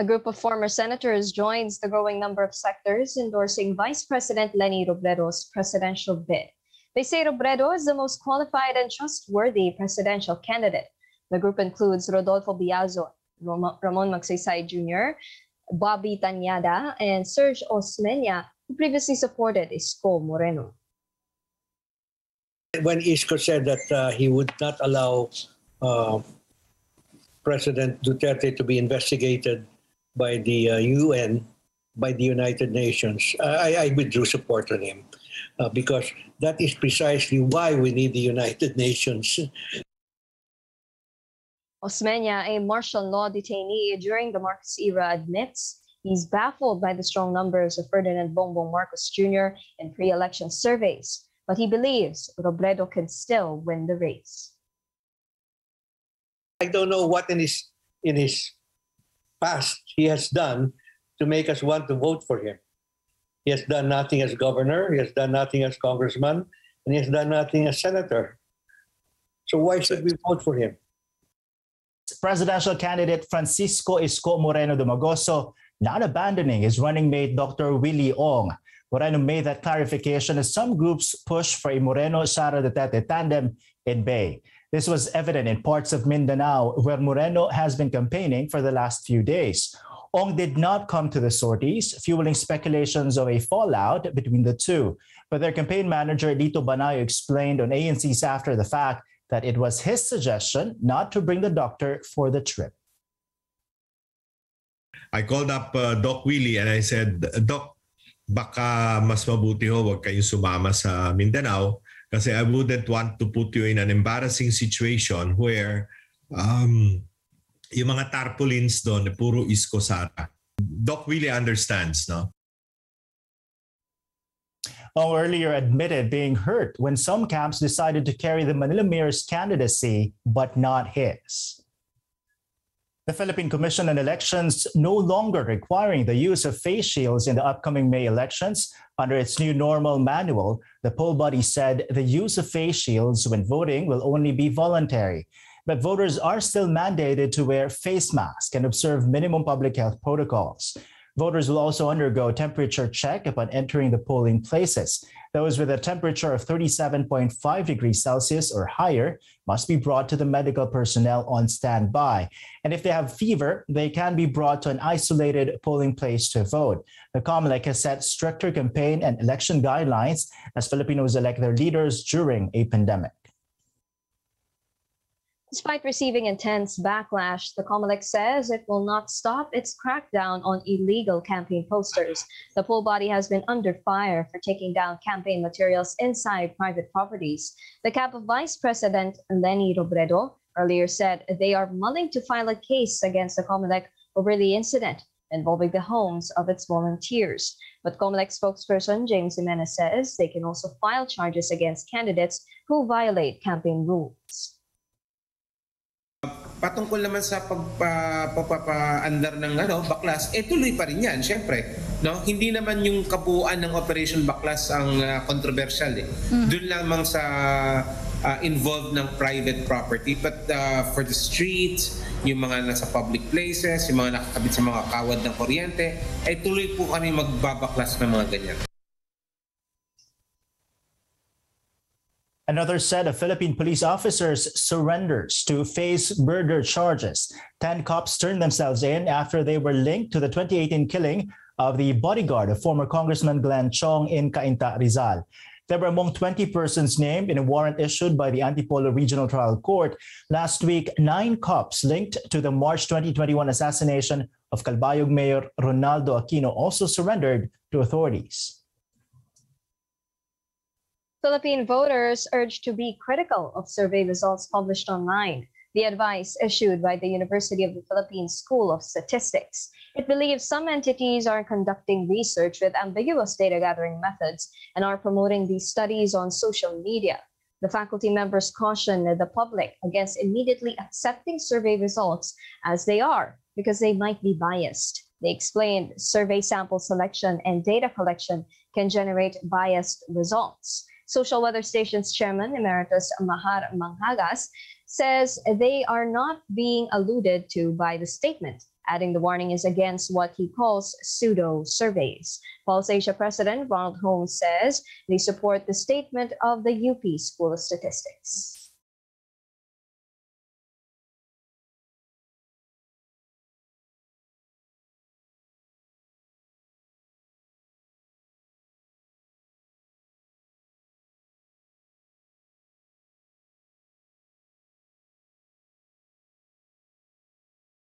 A group of former senators joins the growing number of sectors endorsing Vice President Leni Robredo's presidential bid. They say Robredo is the most qualified and trustworthy presidential candidate. The group includes Rodolfo Biazo, Ramon Magsaysay Jr., Bobby Tanyada, and Serge Osmeña, who previously supported Isko Moreno. When Isko said that he would not allow President Duterte to be investigated by the UN, by the United Nations, I withdrew support on him because that is precisely why we need the United Nations. Osmeña, a martial law detainee during the Marcos era, admits he's baffled by the strong numbers of Ferdinand Bongbong Marcos Jr. in pre-election surveys, but he believes Robredo can still win the race. I don't know what in his past he has done to make us want to vote for him. He has done nothing as governor, he has done nothing as congressman, and he has done nothing as senator. So why should we vote for him? Presidential candidate Francisco Isko Moreno Dumagoso not abandoning his running mate Dr. Willie Ong. Moreno made that clarification as some groups push for a Moreno-Sara Duterte tandem in Bay. This was evident in parts of Mindanao where Moreno has been campaigning for the last few days. Ong did not come to the sorties, fueling speculations of a fallout between the two. But their campaign manager Lito Banayo explained on ANC's After the Fact that it was his suggestion not to bring the doctor for the trip. I called up Doc Willie and I said, Doc, baka mas mabuti ho wag kayong sumama sa Mindanao kasi I wouldn't want to put you in an embarrassing situation where yung mga tarpaulins doon, puro Isko Sara. Doc Willie understands, no? Ong earlier admitted being hurt when some camps decided to carry the Manila Mayor's candidacy, but not his. The Philippine Commission on Elections no longer requiring the use of face shields in the upcoming May elections. Under its new normal manual, the poll body said the use of face shields when voting will only be voluntary. But voters are still mandated to wear face masks and observe minimum public health protocols. Voters will also undergo temperature check upon entering the polling places. Those with a temperature of 37.5 degrees Celsius or higher must be brought to the medical personnel on standby. And if they have fever, they can be brought to an isolated polling place to vote. The COMELEC has set stricter campaign and election guidelines as Filipinos elect their leaders during a pandemic. Despite receiving intense backlash, the COMELEC says it will not stop its crackdown on illegal campaign posters. The poll body has been under fire for taking down campaign materials inside private properties. The camp of Vice President Leni Robredo earlier said they are mulling to file a case against the COMELEC over the incident involving the homes of its volunteers. But COMELEC spokesperson James Jimenez says they can also file charges against candidates who violate campaign rules. Patungkol naman sa pagpapaandar ng baklas, tuloy pa rin yan, syempre. No? Hindi naman yung kabuuan ng Operation Baklas ang controversial. Doon lamang sa involved ng private property. But for the streets, yung mga nasa public places, yung mga nakakabit sa mga kawad ng kuryente, tuloy po kami magbabaklas ng mga ganyan. Another set of Philippine police officers surrenders to face murder charges. 10 cops turned themselves in after they were linked to the 2018 killing of the bodyguard of former Congressman Glenn Chong in Cainta, Rizal. They were among 20 persons named in a warrant issued by the Antipolo Regional Trial Court. Last week, 9 cops linked to the March 2021 assassination of Calbayog Mayor Ronaldo Aquino also surrendered to authorities. Philippine voters urged to be critical of survey results published online. The advice issued by the University of the Philippines School of Statistics. It believes some entities are conducting research with ambiguous data gathering methods and are promoting these studies on social media. The faculty members cautioned the public against immediately accepting survey results as they are because they might be biased. They explained survey sample selection and data collection can generate biased results. Social Weather Station's Chairman Emeritus Mahar Manghagas says they are not being alluded to by the statement adding the warning is against what he calls pseudo-surveys. Pulse Asia President Ronald Holmes says they support the statement of the UP School of Statistics.